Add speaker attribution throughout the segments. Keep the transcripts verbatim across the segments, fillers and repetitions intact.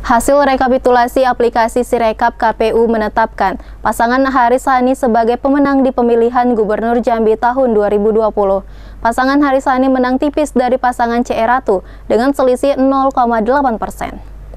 Speaker 1: Hasil rekapitulasi aplikasi Sirekap K P U menetapkan pasangan Haris Hani sebagai pemenang di pemilihan Gubernur Jambi tahun dua ribu dua puluh. Pasangan Haris Hani menang tipis dari pasangan C E Ratu dengan selisih nol koma delapan persen.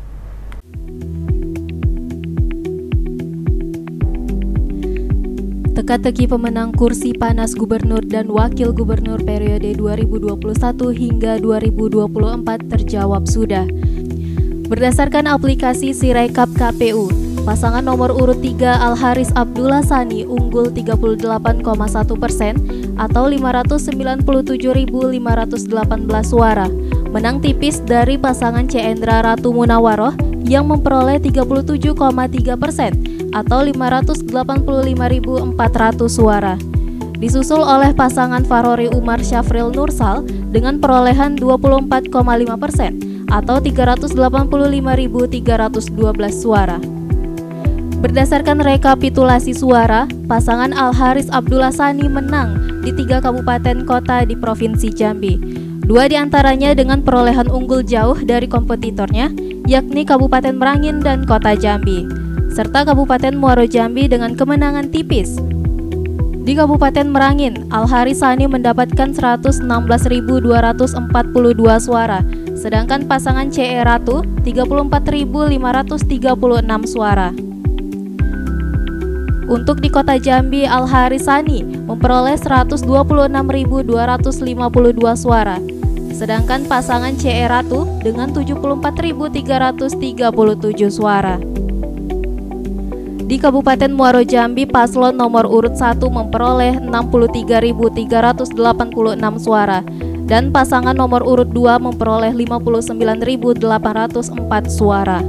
Speaker 2: Teka-teki pemenang kursi panas gubernur dan wakil gubernur periode dua ribu dua puluh satu hingga dua ribu dua puluh empat terjawab sudah. Berdasarkan aplikasi Sirekap K P U, pasangan nomor urut tiga Al-Haris Abdullah Sani unggul tiga puluh delapan koma satu persen atau lima ratus sembilan puluh tujuh ribu lima ratus delapan belas suara, menang tipis dari pasangan C Endra Ratu Munawaroh yang memperoleh tiga puluh tujuh koma tiga persen atau lima ratus delapan puluh lima ribu empat ratus suara. Disusul oleh pasangan Farori Umar Syafril Nursal dengan perolehan dua puluh empat koma lima persen atau tiga ratus delapan puluh lima ribu tiga ratus dua belas suara. Berdasarkan rekapitulasi suara, pasangan Al-Haris Abdullah Sani menang di tiga kabupaten kota di Provinsi Jambi. Dua diantaranya dengan perolehan unggul jauh dari kompetitornya, yakni Kabupaten Merangin dan Kota Jambi, serta Kabupaten Muaro Jambi dengan kemenangan tipis. Di Kabupaten Merangin, Al-Haris Sani mendapatkan seratus enam belas ribu dua ratus empat puluh dua suara, sedangkan pasangan C E Ratu tiga puluh empat ribu lima ratus tiga puluh enam suara. Untuk di Kota Jambi, Al-Haris Sani memperoleh seratus dua puluh enam ribu dua ratus lima puluh dua suara, sedangkan pasangan C E Ratu dengan tujuh puluh empat ribu tiga ratus tiga puluh tujuh suara. Di Kabupaten Muaro Jambi, paslon nomor urut satu memperoleh enam puluh tiga ribu tiga ratus delapan puluh enam suara dan pasangan nomor urut dua memperoleh lima puluh sembilan ribu delapan ratus empat suara.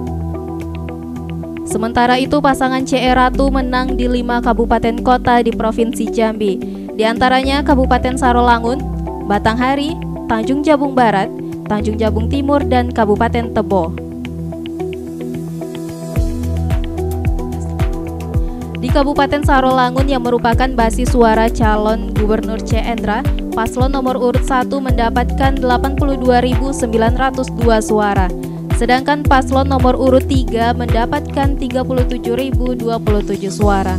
Speaker 2: Sementara itu, pasangan C E Ratu menang di lima kabupaten kota di Provinsi Jambi, di antaranya Kabupaten Sarolangun, Batanghari, Tanjung Jabung Barat, Tanjung Jabung Timur, dan Kabupaten Tebo. Di Kabupaten Sarolangun yang merupakan basis suara calon Gubernur C Endra, paslon nomor urut satu mendapatkan delapan puluh dua ribu sembilan ratus dua suara, sedangkan paslon nomor urut tiga mendapatkan tiga puluh tujuh ribu dua puluh tujuh suara.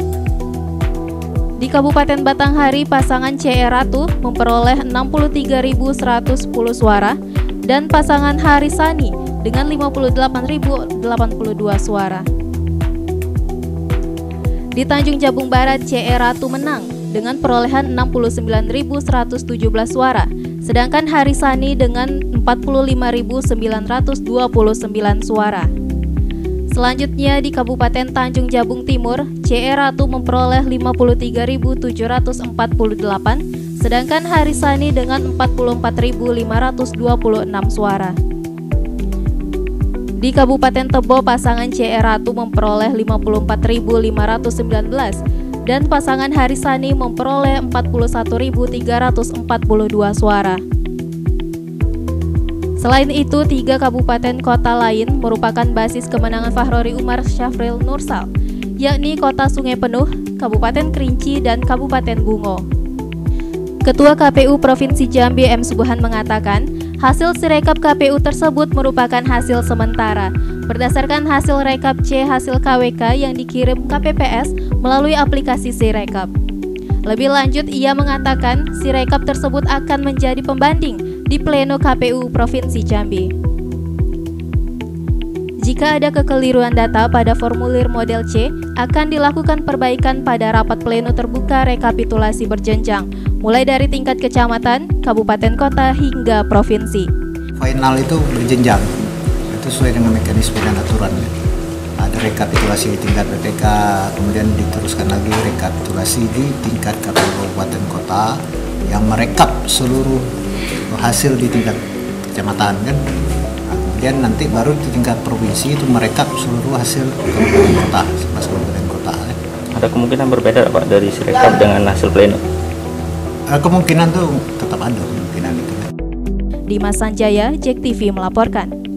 Speaker 2: Di Kabupaten Batanghari, pasangan C E Ratu memperoleh enam puluh tiga ribu seratus sepuluh suara dan pasangan Haris Sani dengan lima puluh delapan ribu delapan puluh dua suara. Di Tanjung Jabung Barat, C E Ratu menang dengan perolehan enam puluh sembilan ribu seratus tujuh belas suara, sedangkan Haris Sani dengan empat puluh lima ribu sembilan ratus dua puluh sembilan suara. Selanjutnya di Kabupaten Tanjung Jabung Timur, C E Ratu memperoleh lima puluh tiga ribu tujuh ratus empat puluh delapan, sedangkan Haris Sani dengan empat puluh empat ribu lima ratus dua puluh enam suara. Di Kabupaten Tebo, pasangan C E Ratu memperoleh lima puluh empat ribu lima ratus sembilan belas dan pasangan Haris Sani memperoleh empat puluh satu ribu tiga ratus empat puluh dua suara. Selain itu, tiga kabupaten kota lain merupakan basis kemenangan Farori Umar Syafril Nursal, yakni Kota Sungai Penuh, Kabupaten Kerinci, dan Kabupaten Bungo. Ketua K P U Provinsi Jambi M. Subuhan mengatakan, hasil Sirekap K P U tersebut merupakan hasil sementara, berdasarkan hasil rekap C hasil K W K yang dikirim K P P S melalui aplikasi Sirekap. Lebih lanjut, ia mengatakan Sirekap tersebut akan menjadi pembanding di Pleno K P U Provinsi Jambi. Jika ada kekeliruan data pada formulir model C, akan dilakukan perbaikan pada rapat pleno terbuka rekapitulasi berjenjang, mulai dari tingkat kecamatan, kabupaten kota, hingga provinsi.
Speaker 3: Final itu berjenjang, itu sesuai dengan mekanisme dan aturannya. Ada rekapitulasi di tingkat B P K, kemudian diteruskan lagi rekapitulasi di tingkat K P U kabupaten kota yang merekap seluruh hasil di tingkat kecamatan, kan? Kemudian nanti baru di tingkat provinsi itu merekap seluruh hasil kabupaten kota, sebelas kabupaten kota.
Speaker 4: Ada kemungkinan berbeda Pak dari Sirekap dengan hasil pleno?
Speaker 3: Kemungkinan tuh tetap ada kemungkinan itu.
Speaker 2: Dimas Sanjaya, J E K T V melaporkan.